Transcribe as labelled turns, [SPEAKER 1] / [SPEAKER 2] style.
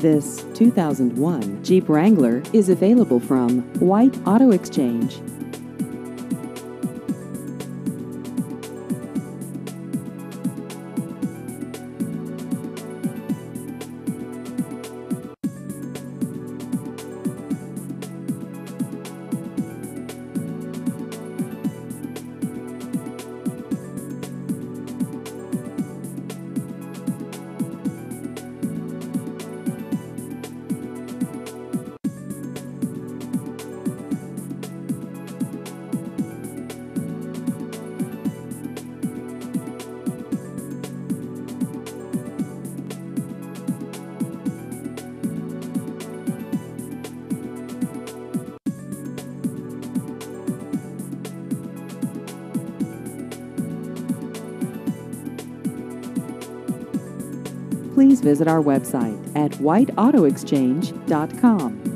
[SPEAKER 1] This 2001 Jeep Wrangler is available from White Auto Exchange. Please visit our website at whiteautoexchange.com.